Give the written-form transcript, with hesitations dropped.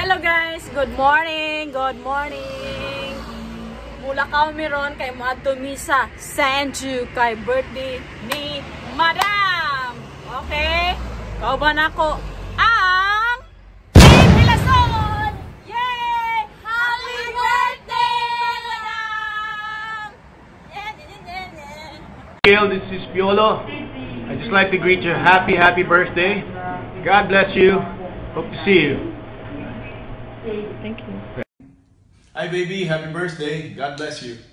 Hello guys, good morning, good morning. Mula kami ron kay moadto misa Sanju kay birthday ni Madam. Okay? Kauban ako ang Team Hilason. Yay! Happy birthday, Madam! Gail, this is Piolo. I'd just like to greet you happy birthday. God bless you. Hope to see you. Thank you. Hi baby, happy birthday. God bless you.